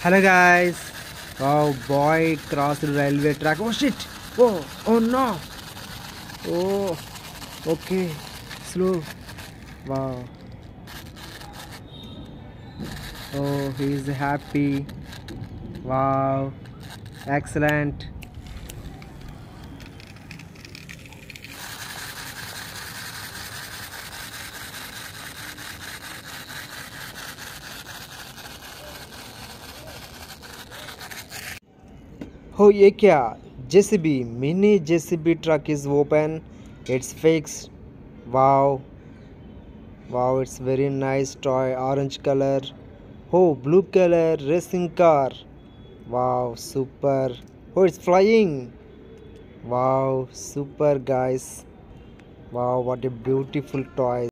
Hello guys. Oh boy, crossed railway track. Oh shit. Oh no. Oh, okay. Slow. Wow. Oh, he's happy. Wow. Excellent. Oh ये क्या? JCB mini JCB truck is open. It's fixed. Wow. Wow, it's very nice toy. Orange color. Oh, blue color racing car. Wow, super. Oh, it's flying. Wow, super guys. Wow, what a beautiful toy.